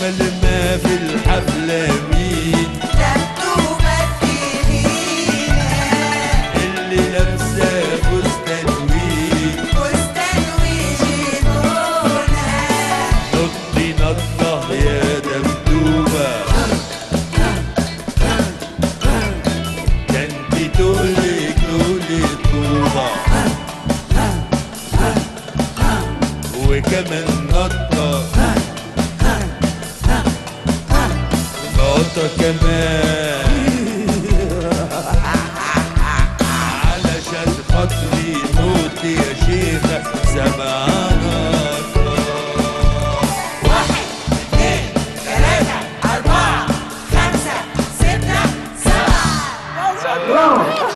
أجمل ما في الحفلة مين؟ دبدوبة تخينة اللي لابسة فستان وجنونها. نطي نطة يا دبدوبة، ده انتي تقلك طوبة، وكمان نطة كمان علشان خاطري نوت يا شيخة سبعانا. 1 2 3 4 5 6 7.